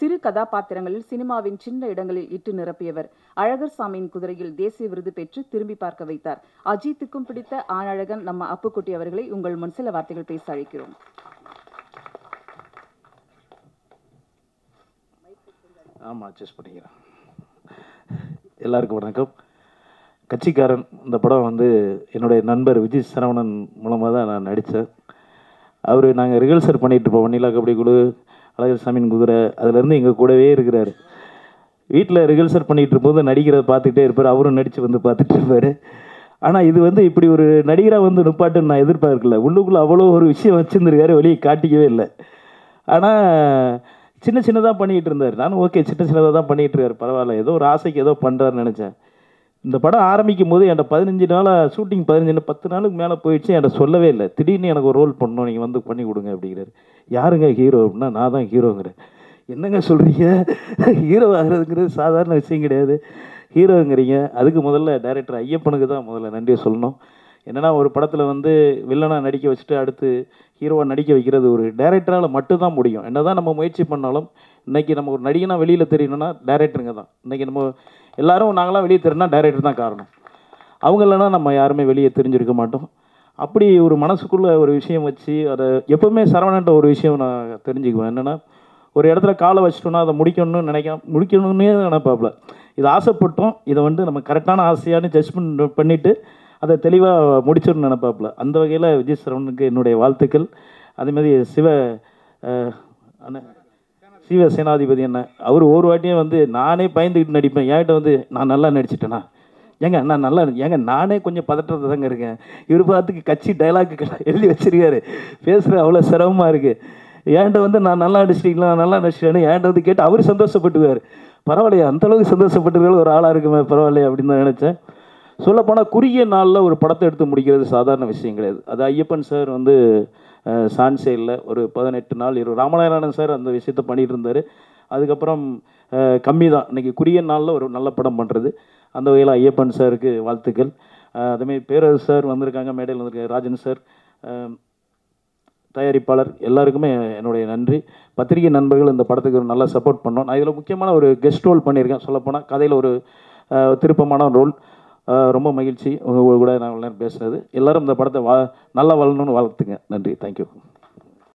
சிறு கதாபாத்திரங்களில் சினிமாவின் சின்ன இடங்களில் இட்டு நிரப்பியவர். அழகர் சாமியின் குதிரையில் தேசிய விருது பெற்று திரும்பி பார்க்க வைத்தார். அஜித்துக்கும் பிடித்த ஆணழகன் நம்ம அப்புக்குட்டி அவர்களை உங்கள் முன் சில வார்த்தைகள் பேச அழைக்கிறோம். ஆமாம், அட்ஜஸ்ட் பண்ணிக்கிறேன். எல்லாருக்கும் வணக்கம். கட்சிக்காரன் இந்த படம் வந்து என்னுடைய நண்பர் விஜய் சரவணன் மூலமாக தான் நான் நடித்தேன். அவர் நாங்கள் ரிஹர்சல் பண்ணிகிட்டு இருப்போம். வண்ணிலா கபடி குழு, அழகர் சாமியின் குதிரை, அதுலேருந்து எங்கள் கூடவே இருக்கிறார். வீட்டில் ரிஹர்சல் பண்ணிகிட்டு இருக்கும்போது நடிக்கிறத பார்த்துக்கிட்டே இருப்பார். அவரும் நடித்து வந்து பார்த்துட்டு இருப்பார். ஆனால் இது வந்து இப்படி ஒரு நடிகராக வந்து நிப்பாட்டுன்னு நான் எதிர்பார்க்கல. உள்ளுக்குள்ளே அவ்வளோ ஒரு விஷயம் வச்சுருந்துருக்காரு, வெளியே காட்டிக்கவே இல்லை. ஆனால் சின்ன சின்னதாக பண்ணிகிட்டு இருந்தார். நானும் ஓகே, சின்ன சின்னதாக தான் பண்ணிகிட்டு இருக்காரு, பரவாயில்ல, ஏதோ ஒரு ஆசைக்கு ஏதோ பண்ணுறாருன்னு நினச்சேன். இந்த படம் ஆரம்பிக்கும் போது என்கிட்ட 15 நாளாக ஷூட்டிங், 10 நாளுக்கு மேலே போயிடுச்சு. என்கிட்ட சொல்லவே இல்லை. திடீர்னு எனக்கு ஒரு ரோல் பண்ணணும், நீங்கள் வந்து பண்ணி கொடுங்க அப்படிங்கிறாரு. யாருங்க ஹீரோ அப்படின்னா, நான் தான் ஹீரோங்கிறேன். என்னங்க சொல்கிறீங்க? ஹீரோ ஆகிறதுங்கிறது சாதாரண விஷயம் கிடையாது, ஹீரோங்கிறீங்க. அதுக்கு முதல்ல டைரக்டர் ஐயப்பனுக்கு தான் முதல்ல நன்றியை சொல்லணும். என்னென்னா, ஒரு படத்தில் வந்து வில்லனாக நடிக்க வச்சுட்டு அடுத்து ஹீரோவாக நடிக்க வைக்கிறது ஒரு டைரக்டரால் மட்டும்தான் முடியும். என்ன தான் நம்ம முயற்சி பண்ணாலும் இன்றைக்கி நம்ம ஒரு நடிகனாக வெளியில் தெரியணும்னா டைரக்டருங்க தான். இன்றைக்கி நம்ம எல்லோரும் நாங்களாம் வெளியே தெரியும்னா டைரக்டர் தான் காரணம். அவங்க இல்லைனா நம்ம யாருமே வெளியே தெரிஞ்சிருக்க மாட்டோம். அப்படி ஒரு மனசுக்குள்ளே ஒரு விஷயம் வச்சு அதை எப்போவுமே சரவணன்ட்ட ஒரு விஷயம் நான் தெரிஞ்சுக்குவேன். என்னென்னா, ஒரு இடத்துல காலை வச்சிட்டோன்னா அதை முடிக்கணும்னே நினைப்பாப்புல. இது ஆசைப்பட்டோம், இதை வந்து நம்ம கரெக்டான ஆசையானு ஜட்ஜ்மெண்ட் பண்ணிவிட்டு அதை தெளிவாக முடிச்சிடணும்னு நினைப்பாப்புல. அந்த வகையில் விஜய் சரவணனுக்கு என்னுடைய வாழ்த்துக்கள். அதேமாதிரி சிவ சேனாதிபதி என்ன, அவர் ஒரு வாட்டியும் வந்து நானே பயந்துக்கிட்டு நடிப்பேன். என்கிட்ட வந்து நான் நல்லா நடிச்சிட்டேனா, நான் நல்லா நானே கொஞ்சம் பதற்றத்தை தாங்க இருக்கேன். இவர் பார்த்துக்கு கட்சி டைலாக்கு எழுதி வச்சிருக்காரு, பேசுகிற அவ்வளோ சிரமமாக இருக்குது. என்கிட்ட வந்து நான் நல்லா நடிச்சிட்டீங்களா, நல்லா நடிச்சிட்டேன்னு என்கிட்ட வந்து கேட்டு அவர் சந்தோஷப்பட்டுவார். பரவாயில்லையா, அந்தளவுக்கு சந்தோஷப்பட்டுருக்காரு ஒரு ஆளாக இருக்குமே, பரவாயில்லையா அப்படின்னு தான் நினச்சேன். சொல்லப்போனால் குறுகிய நாளில் ஒரு படத்தை எடுத்து முடிக்கிறது சாதாரண விஷயம் கிடையாது. அது ஐயப்பன் சார் வந்து சான்ஸே இல்லை. ஒரு 18 நாள் ராமநாராயணன் சார் அந்த விஷயத்தை பண்ணிகிட்டு இருந்தார். அதுக்கப்புறம் கம்மி தான் இன்றைக்கி குறுகிய நாளில் ஒரு நல்ல படம் பண்ணுறது. அந்த வகையில் ஐயப்பன் சாருக்கு வாழ்த்துக்கள். அதேமாதிரி பேரரசு சார் வந்திருக்காங்க, மேடையில் வந்திருக்காங்க, ராஜன் சார், தயாரிப்பாளர், எல்லாருக்குமே என்னுடைய நன்றி. பத்திரிகை நண்பர்கள் இந்த படத்துக்கு ஒரு நல்லா சப்போர்ட் பண்ணோம். நான் இதில் முக்கியமான ஒரு கெஸ்ட் ரோல் பண்ணியிருக்கேன். சொல்லப்போனால் கதையில் ஒரு திருப்பமான ரோல். ரொம்ப மகிழ்ச்சி உங்கள் கூட நான் நேரம் பேசுகிறது. எல்லோரும் இந்த படத்தை நல்லா வளரணும்னு வாழ்த்துங்க. நன்றி, தேங்க்யூ.